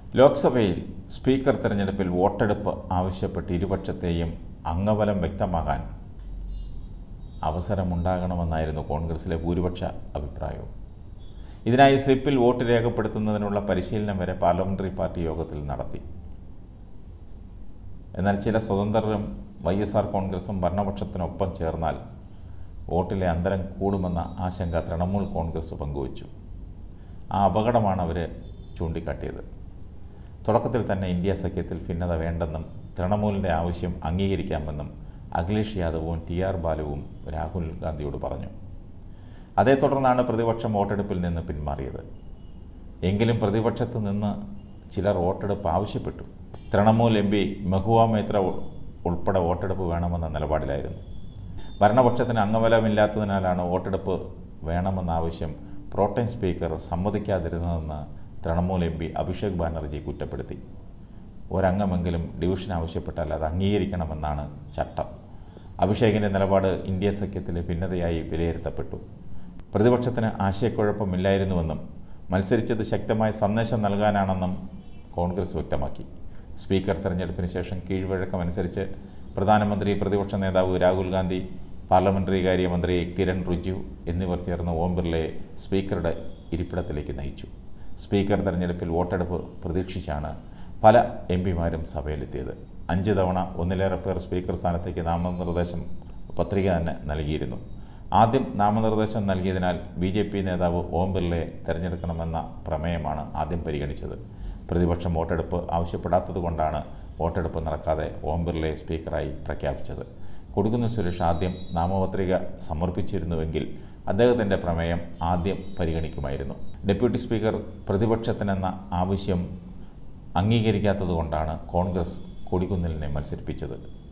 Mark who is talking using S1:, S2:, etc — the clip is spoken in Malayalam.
S1: ലോക്സഭയിൽ സ്പീക്കർ തെരഞ്ഞെടുപ്പിൽ വോട്ടെടുപ്പ് ആവശ്യപ്പെട്ട് ഇരുപക്ഷത്തെയും അംഗബലം വ്യക്തമാകാൻ അവസരമുണ്ടാകണമെന്നായിരുന്നു കോൺഗ്രസിലെ ഭൂരിപക്ഷ അഭിപ്രായവും. ഇതിനായി സ്ലിപ്പിൽ വോട്ട് രേഖപ്പെടുത്തുന്നതിനുള്ള പരിശീലനം വരെ പാർലമെൻ്ററി പാർട്ടി യോഗത്തിൽ നടത്തി. എന്നാൽ ചില സ്വതന്ത്രരും YSR കോൺഗ്രസും ഭരണപക്ഷത്തിനൊപ്പം ചേർന്നാൽ വോട്ടിലെ അന്തരം കൂടുമെന്ന ആശങ്ക തൃണമൂൽ കോൺഗ്രസ് പങ്കുവച്ചു. ആ അപകടമാണ് അവർ ചൂണ്ടിക്കാട്ടിയത്. തുടക്കത്തിൽ തന്നെ ഇന്ത്യ സഖ്യത്തിൽ ഭിന്നത വേണ്ടെന്നും തൃണമൂലിൻ്റെ ആവശ്യം അംഗീകരിക്കാമെന്നും അഖിലേഷ് യാദവും TR ബാലുവും രാഹുൽ ഗാന്ധിയോട് പറഞ്ഞു. അതേ തുടർന്നാണ് പ്രതിപക്ഷം വോട്ടെടുപ്പിൽ നിന്ന് പിന്മാറിയത്. എങ്കിലും പ്രതിപക്ഷത്ത് നിന്ന് ചിലർ വോട്ടെടുപ്പ് ആവശ്യപ്പെട്ടു. തൃണമൂൽ MP മഹുവ മൈത്ര ഉൾപ്പെടെ വോട്ടെടുപ്പ് വേണമെന്ന നിലപാടിലായിരുന്നു. ഭരണപക്ഷത്തിന് അംഗബലമില്ലാത്തതിനാലാണ് വോട്ടെടുപ്പ് വേണമെന്ന ആവശ്യം പ്രോട്ടേം സ്പീക്കർ സമ്മതിക്കാതിരുന്നതെന്ന് തൃണമൂൽ MP അഭിഷേക് ബാനർജി കുറ്റപ്പെടുത്തി. ഒരംഗമെങ്കിലും ഡിവിഷൻ ആവശ്യപ്പെട്ടാൽ അത് അംഗീകരിക്കണമെന്നാണ് ചട്ടം. അഭിഷേകിൻ്റെ നിലപാട് ഇന്ത്യ സഖ്യത്തിലെ ഭിന്നതയായി വിലയിരുത്തപ്പെട്ടു. പ്രതിപക്ഷത്തിന് ആശയക്കുഴപ്പമില്ലായിരുന്നുവെന്നും മത്സരിച്ചത് ശക്തമായ സന്ദേശം നൽകാനാണെന്നും കോൺഗ്രസ് വ്യക്തമാക്കി. സ്പീക്കർ തെരഞ്ഞെടുപ്പിന് ശേഷം കീഴ്വഴക്കമനുസരിച്ച് പ്രധാനമന്ത്രി, പ്രതിപക്ഷ നേതാവ് രാഹുൽ ഗാന്ധി, പാർലമെൻ്ററി കാര്യമന്ത്രി കിരൺ റിജിജു എന്നിവർ ചേർന്ന് ഓം ബിർളയെ സ്പീക്കറുടെ ഇരിപ്പിടത്തിലേക്ക് നയിച്ചു. സ്പീക്കർ തെരഞ്ഞെടുപ്പിൽ വോട്ടെടുപ്പ് പ്രതീക്ഷിച്ചാണ് പല MPമാരും സഭയിലെത്തിയത്. 5 തവണ ഒന്നിലേറെ പേർ സ്പീക്കർ സ്ഥാനത്തേക്ക് നാമനിർദ്ദേശം പത്രിക തന്നെ നൽകിയിരുന്നു. ആദ്യം നാമനിർദ്ദേശം നൽകിയതിനാൽ BJP നേതാവ് ഓം ബിർളയെ തെരഞ്ഞെടുക്കണമെന്ന പ്രമേയമാണ് ആദ്യം പരിഗണിച്ചത്. പ്രതിപക്ഷം വോട്ടെടുപ്പ് ആവശ്യപ്പെടാത്തതുകൊണ്ടാണ് വോട്ടെടുപ്പ് നടക്കാതെ ഓം ബിർളയെ സ്പീക്കറായി പ്രഖ്യാപിച്ചത്. കൊടിക്കുന്നിൽ സുരേഷ് ആദ്യം നാമപത്രിക സമർപ്പിച്ചിരുന്നുവെങ്കിൽ അദ്ദേഹത്തിൻ്റെ പ്രമേയം ആദ്യം പരിഗണിക്കുമായിരുന്നു. ഡെപ്യൂട്ടി സ്പീക്കർ പ്രതിപക്ഷത്തിനെന്ന ആവശ്യം അംഗീകരിക്കാത്തതുകൊണ്ടാണ് കോൺഗ്രസ് കൊടിക്കുന്നിലിനെ മത്സരിപ്പിച്ചത്.